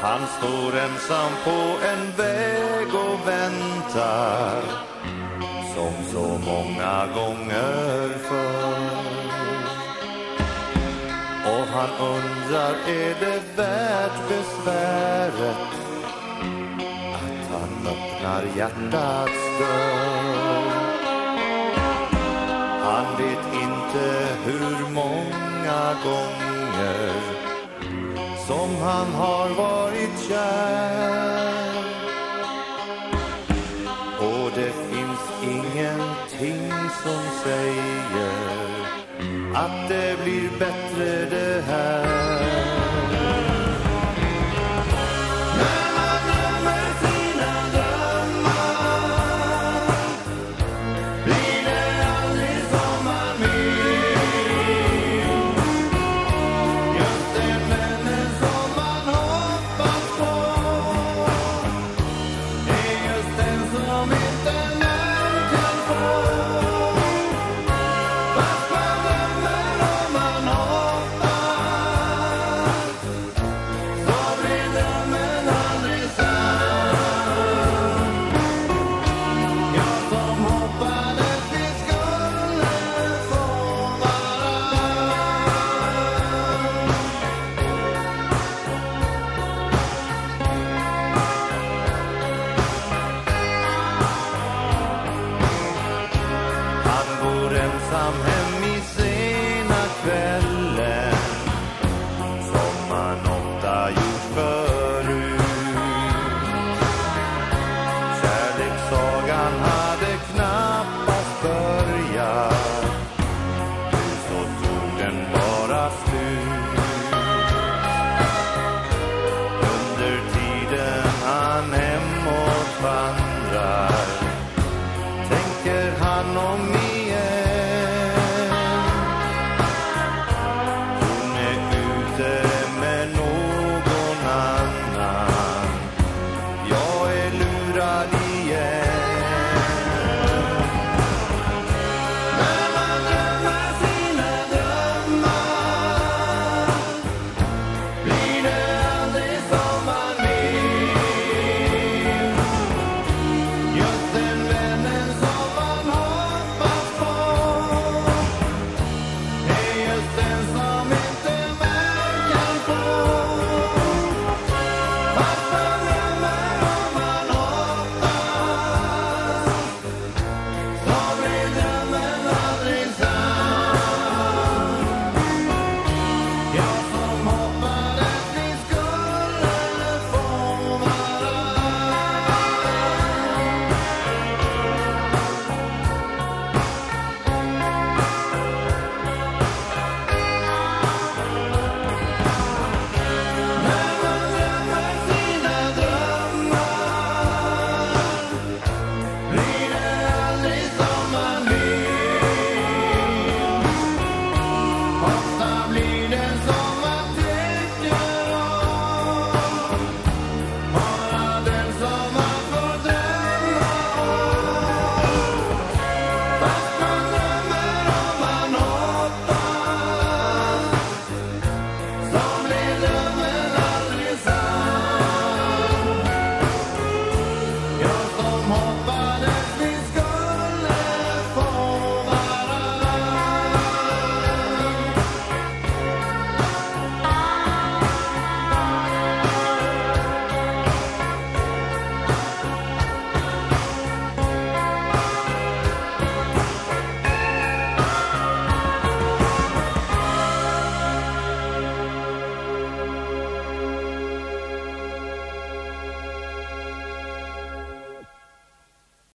Han står ensam på en väg och väntar, som så många gånger förr. Och han undrar, är det värt besväret att han öppnar hjärtats dörr? Han vet inte hur många gånger som han har varit kär. Och det finns ingenting som säger att det blir bättre det här. När man drömmer sina drömmar blir det aldrig som man vill. Just den vännen som man hoppas på är just den som inte man kan få. Fast man drömmer och man hoppas, så blir drömmen aldrig sann. Jag som hoppades vi skulle få varann. Han går ensam hem i sena kvällen, som man ofta gjort förut. Kärlekssagan hade knappast börjat, nu så tog den bara slut. Under tiden han hemåt vandrar tänker han om igen. Hon är ute med någon annan, jag är lurad igen. När man drömmer sina drömmar blir det aldrig som man vill. Just den vännen som man hoppas på är just den som inte man kan få. Fast man drömmer och man hoppas, så blir drömmen aldrig sann. Jag som hoppades vi skulle få varann. När man drömmer sina drömmar blir det aldrig som man vill. Ofta blir det som man tycker om, bara den som man får drömma om. Fast man drömmer och man hoppas, så blir drömmen